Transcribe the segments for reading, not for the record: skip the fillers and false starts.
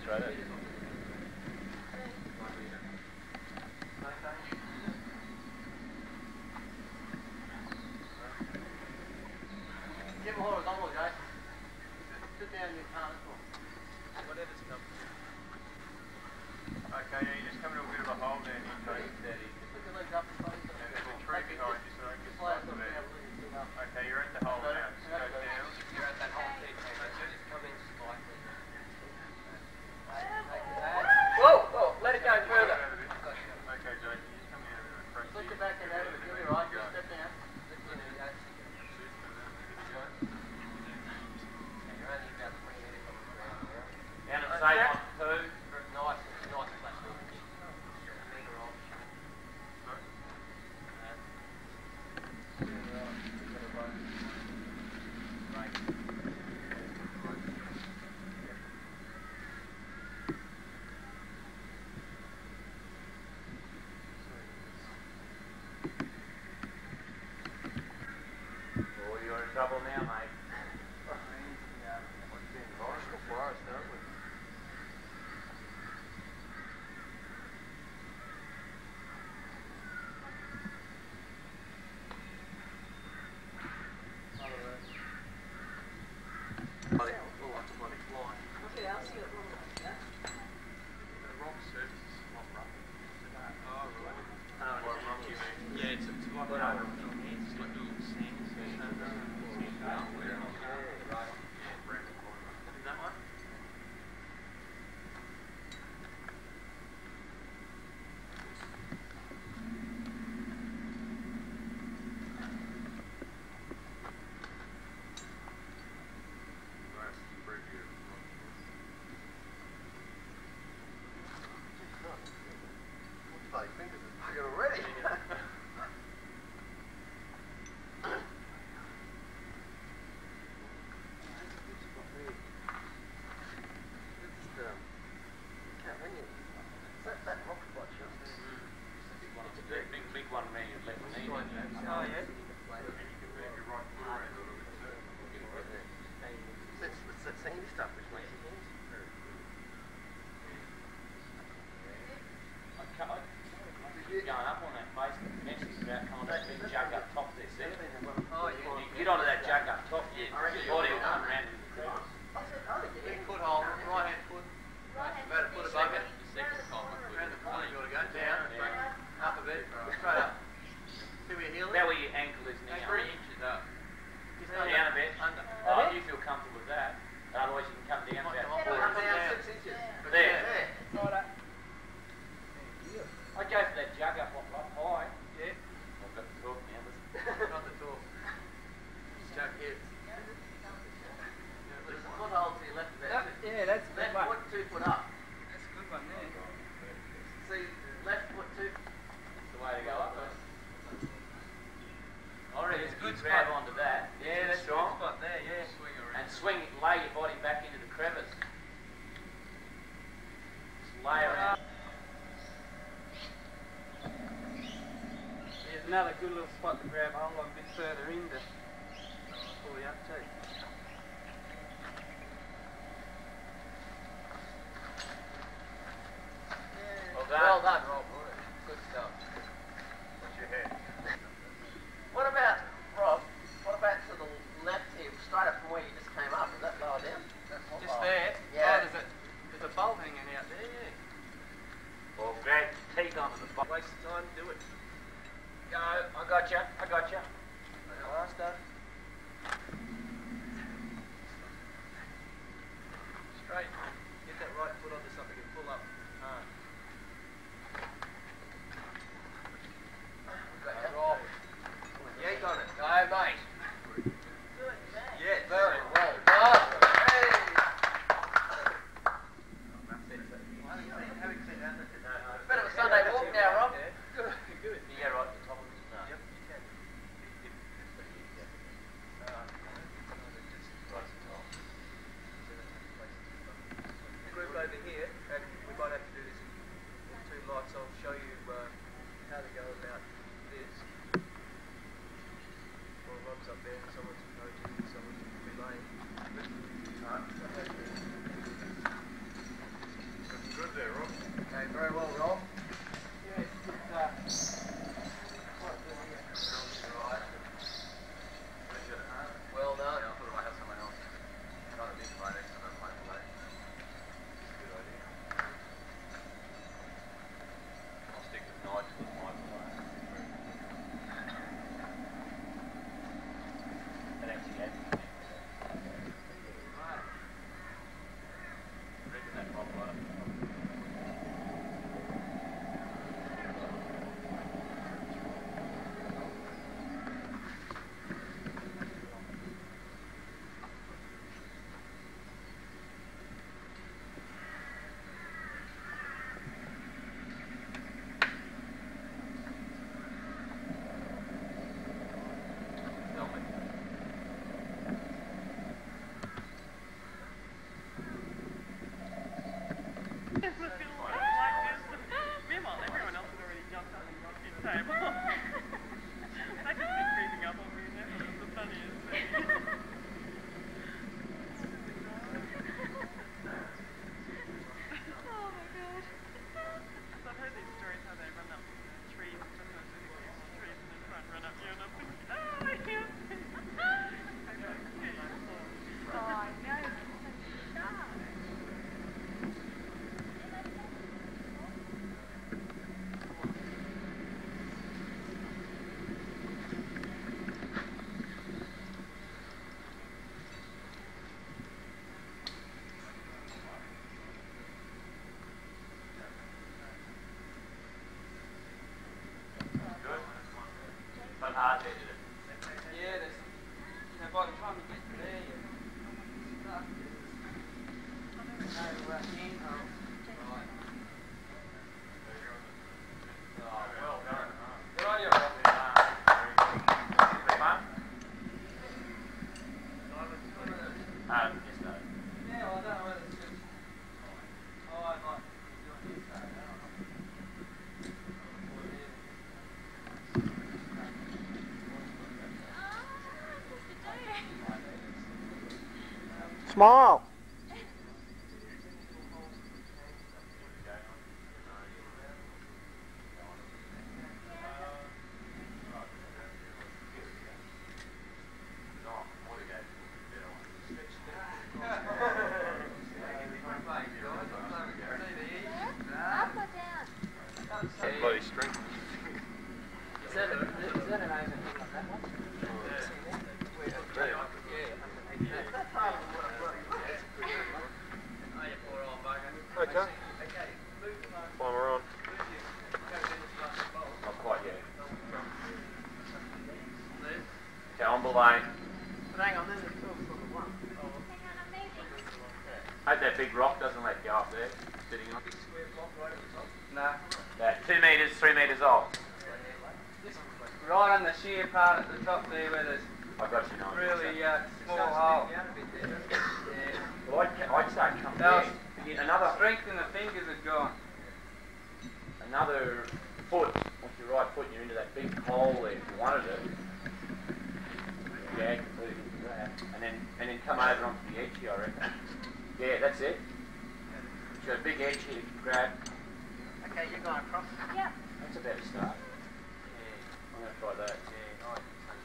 straight in. Get more horizontal, Jay. Sit down in your car as well. Whatever's comfortable. Okay, yeah, you just come into a bit of a hole there, Nico. Steady. Just put your legs up and face Yeah, there's a tree behind you, so don't get Slide stuck them there. down, lean your feet up. Okay, you're at the hole now. Just go down. You're at that whole thing. Just come in slightly. Whoa! Whoa! Let it go further. Okay, Jake, you just come out of it. Press Lift it. your back and out of it. Give me right. Just step down. Down and safe on two. Nice flat foot. Oh, you're in trouble now, mate. Yeah, it's like an over it's like little sands. That one? Already? Big one there, you've left me. Oh, yeah? It's that sandy stuff which makes it easy. Going up on that face, the message about coming that big jug up top there, see? Oh, yeah. You get onto that jug up top, your body will come around into the crevice. Big foothold, right hand foot. About a foot above it. Second column. Around the corner you ought to go. Down, up a bit, straight up. See where your heel is? About where your ankle is now. 3 inches up. Just Down a bit. Under. Oh, you feel comfortable with that. Otherwise you can come down about Come down 6 inches. There. There. I'd go for that jug up high. Yeah. I've got to talk now, listen. Not the talk. Chuck hits. There's a foothold to your left of that. Yeah, that's a good Left one. foot, 2 foot up. That's a good one there. See, left foot, 2. That's the way to go up. I reckon It's a if good you grab spot. onto that, Yeah, that's a good strong, spot there, yeah. and swing, lay your body back into the crevice. Just lay around. There's another good little spot to grab hold of a bit further in to pull you up to. Well done. Well done, Rob. Good stuff. What's your head? What about, Rob, what about to the left here, straight up from where you just came up? Is that lower down? Just there? Yeah. Oh, there's a bolt hanging out there, yeah. Well, grab teeth onto the bottom. Waste of time, do it. Go, I got you, I got you. Last done. Straight. Get that right foot onto something and pull up hard. Rob. Yank on it. Go, mate. Yeah, Very well done. Hey. Bit of a Sunday walk now, Rob. Good. You go right to the top of it. No. Yep, you can. Smile. Bloody strength. Is that an Asian thing like that one? Okay. While we're on. Not quite yet. Okay, on belay. But hang on, then there's still sort of one. Hope that big rock doesn't let you off there. Sitting on. No. That 2 metres, 3 metres off. Right on the sheer part at the top there where there's I got you, Nigel. really small hole. Well, I'd say come Now, back. Another strength in the fingers are gone. another foot with your right foot, and you're into that big hole there if you wanted it. Yeah, completely do that. And then come over onto the edge here, I reckon. Yeah, that's it. You've got a big edge here, grab. Okay, you're going across. Yep. That's about a start. Yeah, I'm going to try that. Yeah,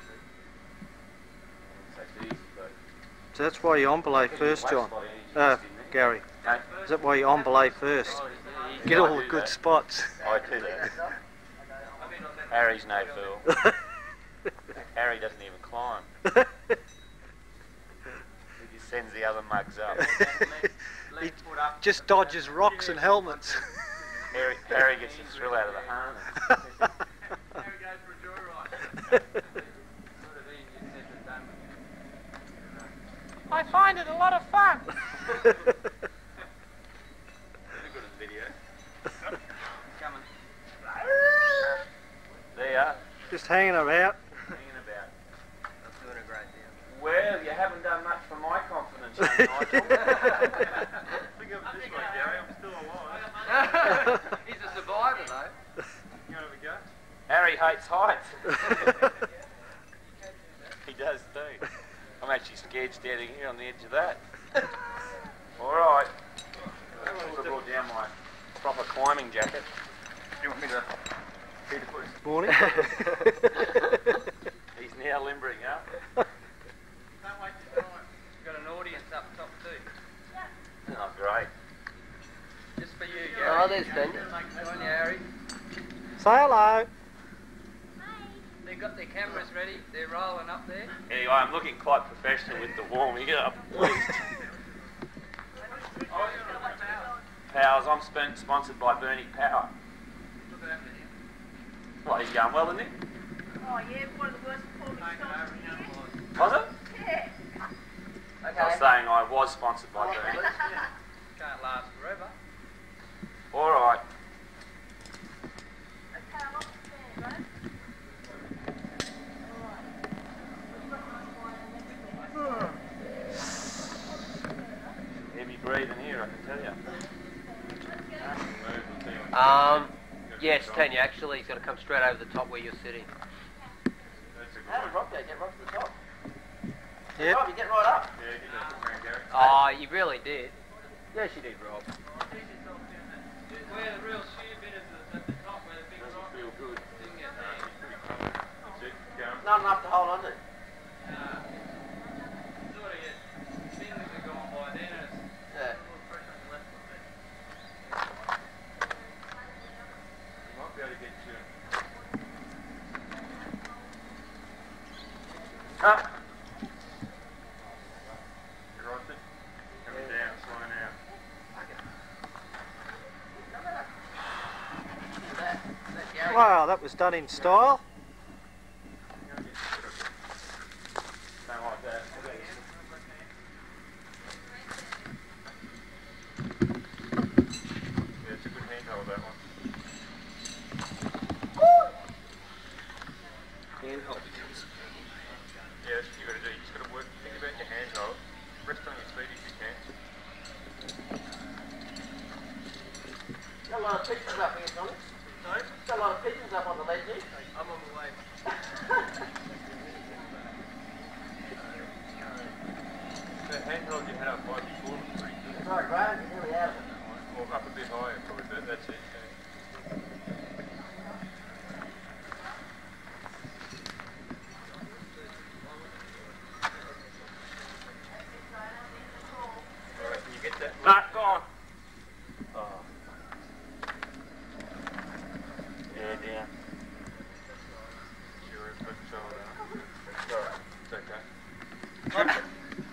that's easy, but... So that's why you on belay first, John. Gary. Okay. Is that why you on belay first? Get all the good spots. I do that. Harry's no fool. Harry doesn't even climb. He just sends the other mugs up. He just dodges rocks and helmets. Harry gets the thrill out of the harness. Harry goes for a joyride. I find it a lot of fun. Good video. Coming. There you are. Just hanging about. Hanging about. That's doing a great deal. Well, you haven't done much for my confidence, Nigel. Think of it this way, Gary. I'm still alive. He's a survivor though. You want to have a go? Harry hates heights. He does too. I'm actually scared standing here on the edge of that. All right. I should have brought down my proper climbing jacket. Do you want me to feed the push? Morning. He's now limbering up. Can't wait to try it. We've got an audience up top too. Oh, great. Just for you, Gary. Oh, there's Ben. Go on, Harry. Say hello. They've got their cameras ready. They're rolling up there. Anyway, I'm looking quite professional with the warming up. Powers, I'm sponsored by Bernie Power. Well, he's going well, isn't he? Oh yeah, one of the worst performing songs of the year. Was it? Yeah. I was saying I was sponsored by Bernie. Can't last forever. All right. Okay, I'm off the stand, right? Heavy breathing here, I can tell you. Yes, Tanya, actually, he's going to come straight over the top where you're sitting. How did Rob go? Get right to the top. Yep. Rob, you get right up. Yeah, give that to me, Gary. Oh, you really did. Yes, you did, Rob. Where the real sheer bit is at the top, where the big Doesn't rock feel good. thing is. Pretty close. That's it. Going. Not enough to hold on to. Sort of get things are going by then, and it's Yeah. a little pressure on the left foot there. You might be able to get you. Ah. You're right there. Coming down, slowing out. Wow, that was done in style. Don't like that. Got a lot of pigeons up here, Tommy. Sorry? Got a lot of pigeons up on the ledge here. I'm on the way. The handheld you had up high before was pretty good. Sorry, Graham, you're nearly out of it. Or up a bit higher, probably, but that's it. Alright, can you get that? Nah, go on. Oh. Yeah, down. Sure, put the shoulder down. Alright, it's okay.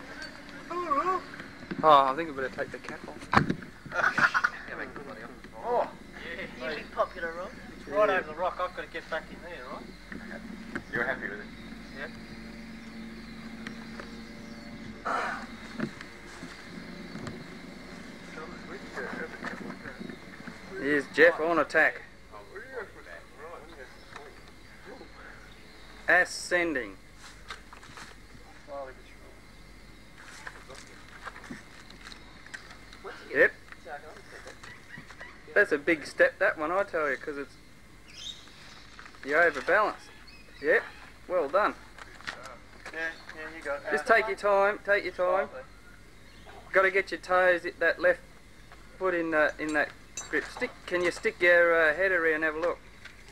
Oh, I think I better take the cap off. Oh, you big popular, Rob. It's right over the rock. I've got to get back in there, right? You're happy with it? Yep. Here's Jeff on attack. Oh, where do you go for that? Right, Ascending. Yep. That's a big step, that one, I tell you, because it's... You're overbalanced. Yep. Well done. Yeah, you got it. Just take your time, take your time. Got to get your toes, that left foot in that grip. Can you stick your head around and have a look?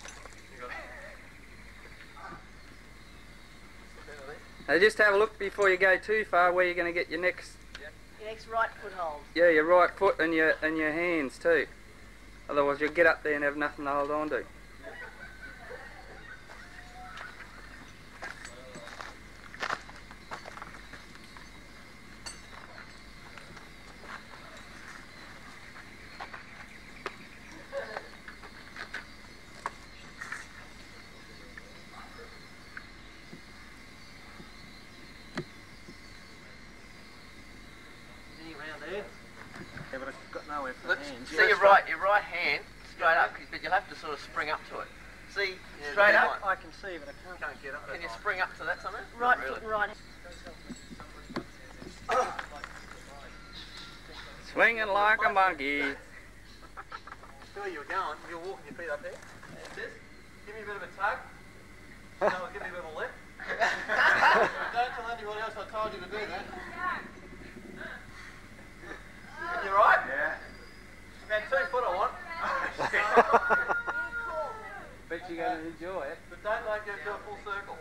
Now just have a look before you go too far where you're going to get your next... Your next right foothold. Yeah, your right foot and your hands too. Otherwise you'll get up there and have nothing to hold on to. Yeah, but I've got nowhere for the hands. See your right hand straight up, but you'll have to sort of spring up to it. See, straight up. I can see, but I can't get up. Can you spring up to that somewhere? Right Really? foot and right. Swinging like a monkey. where you were going. You're walking your feet up there. That's it. Give me a bit of a tug. No, give me a bit of a lift. Don't tell anyone else I told you to do that. You right? Yeah. About 2 foot I want. Bet you're going to enjoy it. But don't make it do a full circle.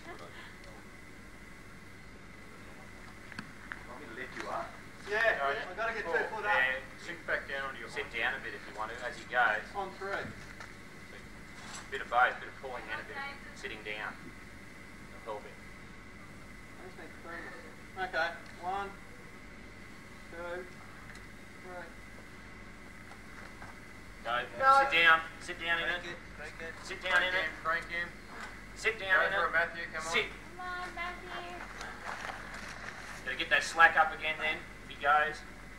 Want me to lift you up? Yeah, I've got to get 2 foot up. And sink back down onto your sit down a bit if you want to as he goes. On 3. Bit of both, bit of pulling and a bit of sitting down. Helping. I just need 3. Okay, 1, 2, 3. Go. Sit down in it. Crank it. Sit down in it. Crank him. Sit down in Go for it. it, Matthew, come on. Sit. Come on, Matthew. Gotta get that slack up again then, if he goes.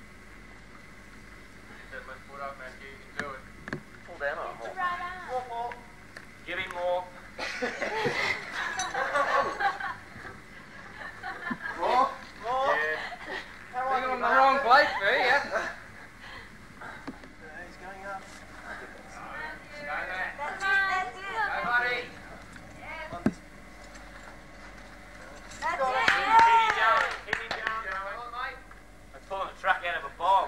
Get that left foot up, Matthew. You can do it. Pull down on The it. right arm. Give him more. More? More? Yeah. You're on the wrong place, there, yeah? He's going up. That's it. Go, buddy. That's Keep it. him going. Keep him going. I'm pulling a truck out of a bog.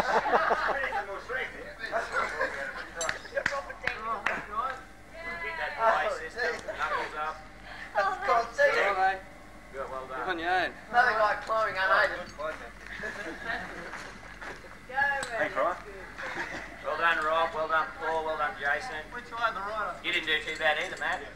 Keep that delay system. Knuckles up. That's called cheating. Good, well You're on done. your own. Nothing like climbing unaided. Go, Thanks, Ray. Ryan. Well done, Rob. Well done, Paul. Well done, Jason. Which way, the right? You didn't do too bad either, Matt.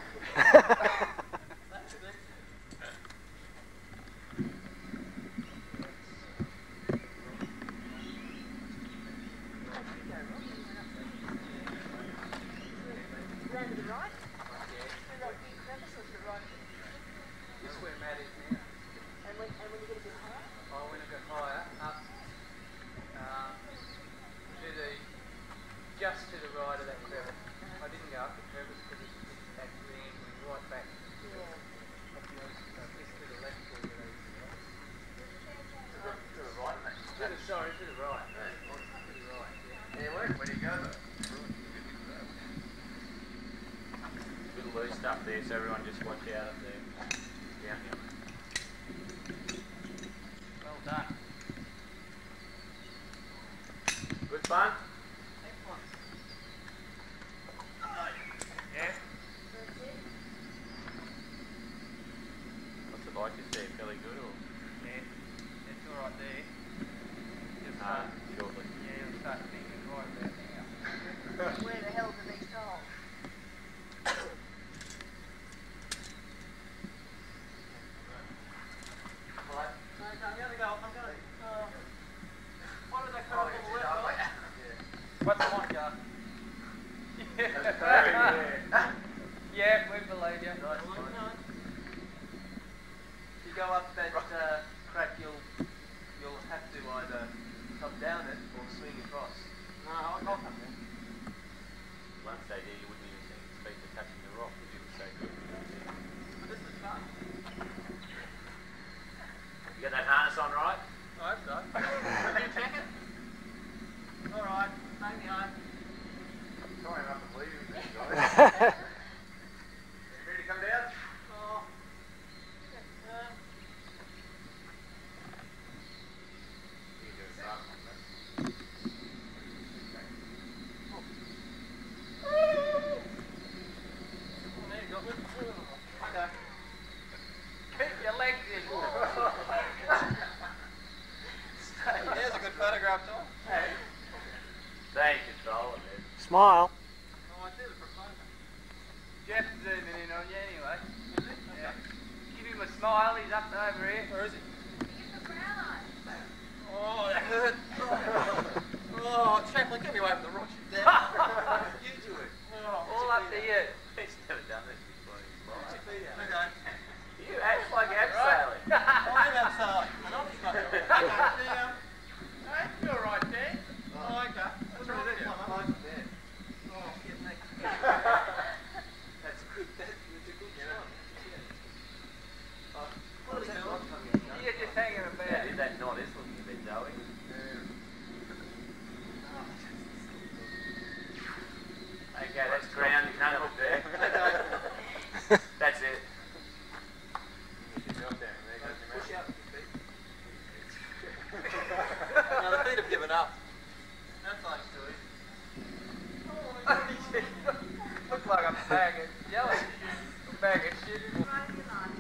Round to the right. Through that big crevice or to the right? This is where Matt is now. And when you get a bit higher? Oh, when I got higher, up to the, just to the right of that crevice. I didn't go up the crevice because it's actually angling right back. Yeah. Up the other side, just to the left or the right. To the right, mate. Sorry, to the right. To the right, yeah. Yeah, where do you go? up there, so everyone just watch out up there. Down here. Well done. Good fun? Yeah. What's it like this there? Fairly good or? Yeah. It's all right there. Just Shortly. yeah, you'll start thinking right about now. Where the hell do these holes? What's the one, Gus? Yeah, we believe you. If you go up that crack, you'll have to either come down it or swing across. No, I'll come there. Once they do, you wouldn't even think his feet are touching the rock because it was so good. But this is fun. You got that harness on right? I hope so. Can you check it? Alright, take me home. Sorry, I'm not believing this guy. Ready to come down? Oh. You can do a cycle on that. There you go. Okay. Keep your legs in. There's a good photograph, Tom. Hey. They control it, man. Smile. Oh, I did it for fun. Jeff's zooming in on you anyway. Yeah. Give him a smile, he's up over here. Where is he? Get the brown eye. Oh, that hurt. Oh, Chaplain, get me away from the rock. You do it. All up to you. He's never done this before. He's Put like, your feet out. Okay. you act like abseiling. I am outside. I know it's not. Okay, Hey, you're right there. Oh, okay. What's wrong with it? Oh, shit, mate. That's good. That's a good shot. What is that rock coming out? You're just hanging about. Yeah, that knot is looking a bit doughy. Okay, that's ground. You can't hook there. That's it. Push out with your feet. No, the feet have given up. That's like silly. Looks like a bag of jelly. A bag of shit. Right in line.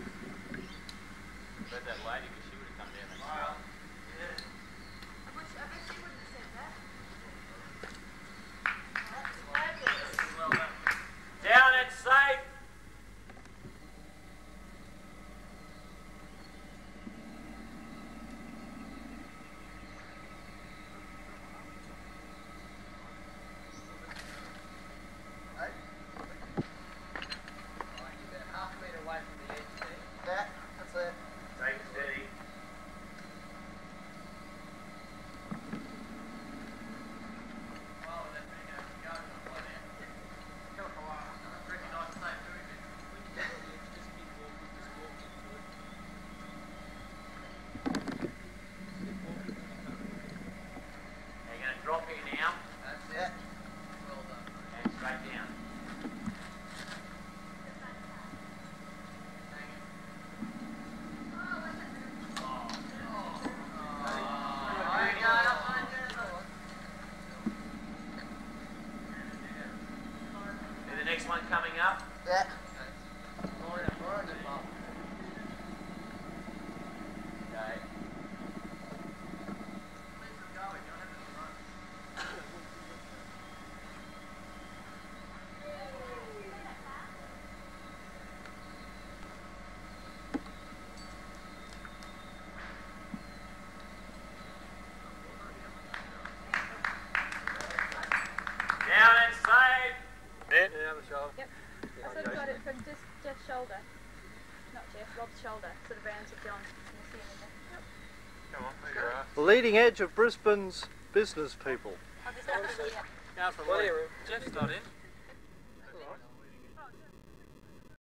But that lady, because she would have come down and I bet she wouldn't have said that. That's fabulous. Well done. down and safe. Half a metre away from the edge there. That's it. Take it steady. Oh, that's pretty good. Go on there. Come on. It's pretty nice to say doing it. You're going to drop here now That's it. Well done. and straight down. See the next one coming up? Yeah. Okay. Down and safe. Yeah, the shoulder. Yep. I sort of got it from just Jeff's shoulder. Not Jeff, Rob's shoulder. Sort of round to John. Can you see him in there? Come on, there you are. The leading edge of Brisbane's business people. Oh, there's nothing here. Now from where? Jeff's not in.